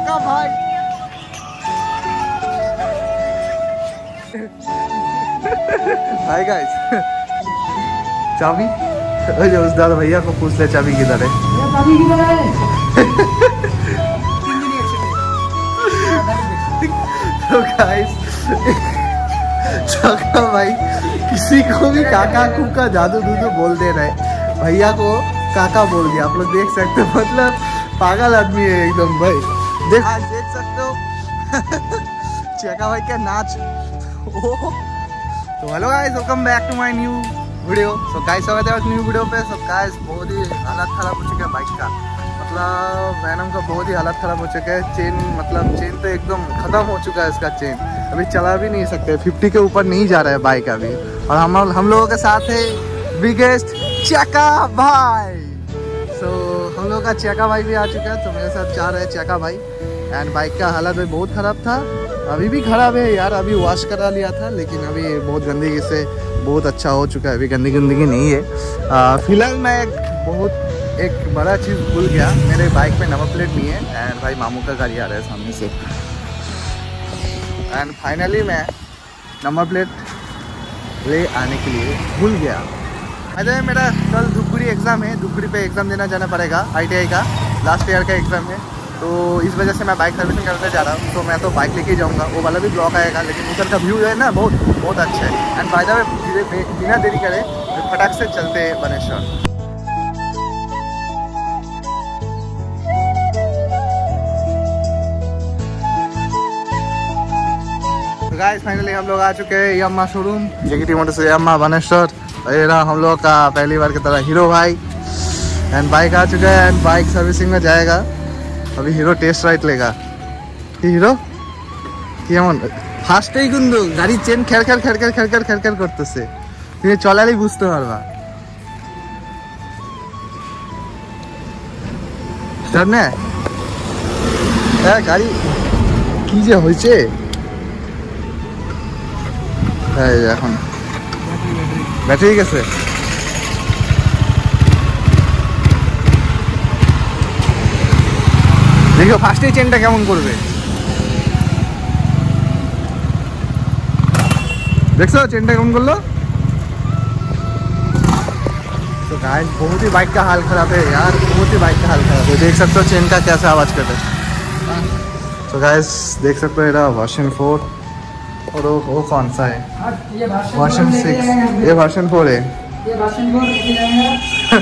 चका भाई। Hi guys, चाबी उस दादा भैया को पूछ ले चाबी किधर है। चाबी किधर है? तो गाइस चका भाई किसी को भी काका कुका जादू दूदू बोल दे रहे, भैया को काका बोल दिया। आप लोग देख सकते हो, मतलब पागल आदमी है एकदम भाई। देख सकते हो चका भाई क्या नाच। तो hello guys, welcome back to my new video. So guys स्वागत है न्यू वीडियो पे। सो गाइस बहुत ही हालत खराब हो चुका है बाइक का, मतलब वैनम का बहुत ही हालत खराब हो चुका है। चेन तो एकदम खत्म हो चुका है इसका चेन, अभी चला भी नहीं सकते। 50 के ऊपर नहीं जा रहा है बाइक अभी। और हम लोगों के साथ है बिगेस्ट चका भाई। सो हम लोग का चका भाई भी आ चुका है, तो मेरे साथ जा रहे हैं चका भाई। एंड बाइक का हालत भी बहुत ख़राब था, अभी भी ख़राब है यार। अभी वॉश करा लिया था, लेकिन अभी बहुत गंदगी से बहुत अच्छा हो चुका है, अभी गंदगी नहीं है। फिलहाल मैं एक बड़ा चीज़ भूल गया, मेरे बाइक में नंबर प्लेट नहीं है। एंड भाई मामू का गाड़ी आ रहा है सामने से। एंड फाइनली मैं नंबर प्लेट ले आने के लिए भूल गया। अरे मेरा कल धुपगुड़ी एग्ज़ाम है, धुपगुड़ी पे एग्ज़ाम देना जाना पड़ेगा। ITI का लास्ट ईयर का एग्ज़ाम है, तो इस वजह से मैं बाइक सर्विसिंग करने जा रहा हूँ। तो मैं तो बाइक लेके जाऊँगा, वो वाला भी ब्लॉग आएगा। लेकिन उधर का व्यू है ना बहुत अच्छा है। एंड बाय द वे बिना देरी करे फटाक से चलते हैं बनेश्वर। गाइस फाइनली हम लोग आ चुके हैं Yamaha showroom, JKT Motors Yamaha Baneshwar. ये रहा हम लोग का पहली बार की तरह हीरो भाई। एंड बाइक आ चुका है एंड बाइक सर्विसिंग में जाएगा। अभी हीरो टेस्ट राइट लेगा। हीरो केमन फास्टे किन्तु गाड़ी चेन खेर करतेছে, তুমি চলালেই বুঝতে পারবা। সামনে গাড়ি কি যে হয়েছে এখন ব্যাটারি গেছে। देखो फास्टे चेनটা কেমন করবে, देखो चेनটা কেমন করলো। तो गाइस बहुत ही बाइक का हाल खराब है यार, बहुत ही बाइक का हाल खराब है। देख सकते हो चेन का कैसा आवाज करता है। तो गाइस देख सकते हो ये वर्जन 4 और वो कौन सा है, वर्जन 6। ये वर्जन 4 है, ये वर्जन 4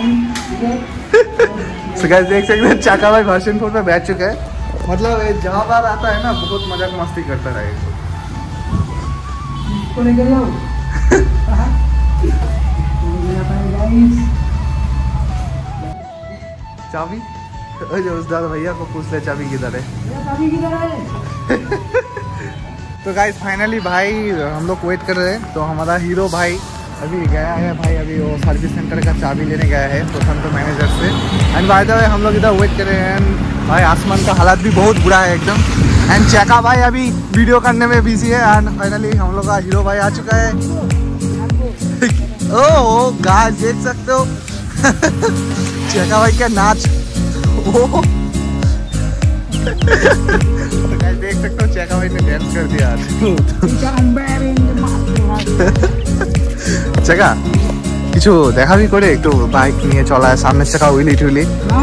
So guys देख सकते हैं चका भाई वर्जन 4 पे बैठ चुका है। मतलब जहाँ बार आता है ना बहुत मजाक मस्ती करता रहे। चाबी उस दादा भैया को पूछ ले चाबी किधर है। तो गाइस फाइनली भाई हम लोग वेट कर रहे हैं। तो हमारा हीरो भाई अभी गया है भाई, अभी वो सर्विस सेंटर का चाबी लेने गया है प्रशांत मैनेजर से। एंड बाय द वे हम लोग इधर वेट कर रहे हैं। एंड भाई आसमान का हालत भी बहुत बुरा है एकदम। एंड चका भाई अभी वीडियो करने में बिजी है। एंड फाइनली हम लोग का हीरो भाई आ चुका है। ओ गाइस देख सकते हो चका भाई क्या नाच। तो गाइस देख सकते हो चका भाई ने डांस कर दिया चका কিছু দেখাবি করে একটু বাইক নিয়ে চলায়, সামনের চাকা উইলি টুইলি।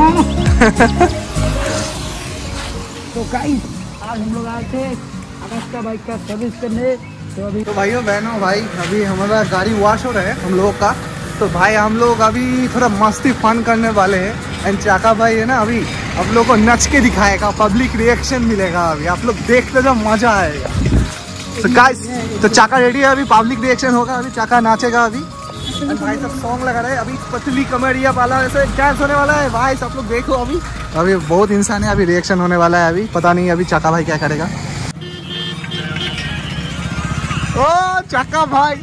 तो गाइस आज हम लोग आए थे आकाश का बाइक का सर्विस करने। तो भाइयों बहनों भाई अभी हमारा गाड़ी वॉश हो रहा है हम लोगों का। तो भाई हम लोग अभी थोड़ा मस्ती फन करने वाले हैं। एंड चका भाई है ना अभी आप लोग को नच के दिखाएगा, पब्लिक रिएक्शन मिलेगा। अभी आप लोग देखते जब मजा आएगा। तो गाइस तो चका रेडी है, अभी पब्लिक रिएक्शन होगा, अभी चका नाचेगा अभी। भाई सब सॉन्ग लगा रहे हैं, अभी पतली कमरिया वाला ऐसे डांस होने वाला है भाई। सब लोग देखो अभी बहुत इंसान है, अभी रिएक्शन होने वाला है। अभी पता नहीं अभी चका भाई क्या करेगा। ओ चका भाई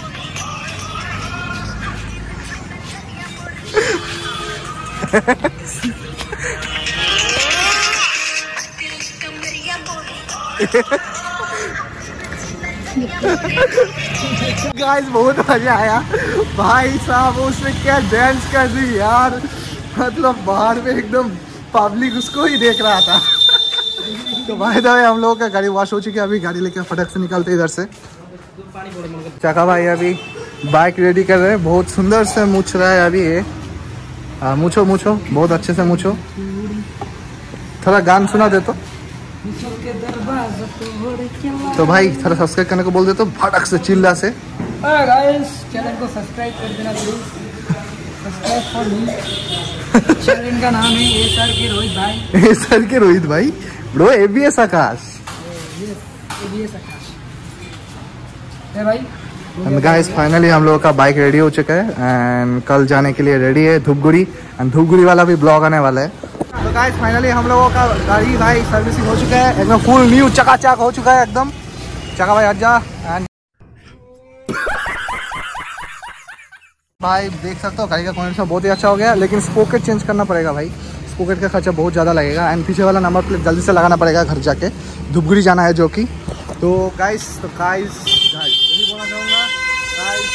गाइस बहुत मजा आया भाई साहब, उसने क्या डांस कर दी यार। मतलब बाहर में एकदम पब्लिक उसको ही देख रहा था। तो भाई भाई हम लोगों का गाड़ी वॉश हो चुकी है, अभी गाड़ी लेके फटक से निकलते इधर से। चका भाई अभी बाइक रेडी कर रहे हैं, बहुत सुंदर से मूछ रहा है अभी ये। मूछो मूछो, बहुत अच्छे से मूछो। थोड़ा गान सुना दे तो भाई थोड़ा सब्सक्राइब करने को बोल दे तो फटक से चिल्ला से। गाइस चैनल को सब्सक्राइब कर देना please, subscribe for me. Channel का नाम है एसआर के रोहित भाई। एसआर के रोहित भाई bro, ABS Akash. ABS Akash है भाई। एंड गाइस फाइनली हम लोगों का बाइक रेडी हो चुका है एंड कल जाने के लिए रेडी है धूपगुड़ी। एंड धूपगुड़ी वाला भी ब्लॉग आने वाला है। तो गाइस फाइनली हम लोगों का गाड़ी भाई सर्विसिंग हो चुका है, एकदम फुल न्यू चकाचक हो चुका है एकदम। चका भाई आजा। एंड भाई देख सकते हो गाड़ी का कंडीशन बहुत ही अच्छा हो गया, लेकिन स्पोकेट चेंज करना पड़ेगा भाई। स्पोकेट का खर्चा बहुत ज़्यादा लगेगा एंड पीछे वाला नंबर प्लेट जल्दी से लगाना पड़ेगा घर जाके, धूपगुड़ी जाना है जो कि। तो गाइस यही बोलना चाहूँगा गाइस,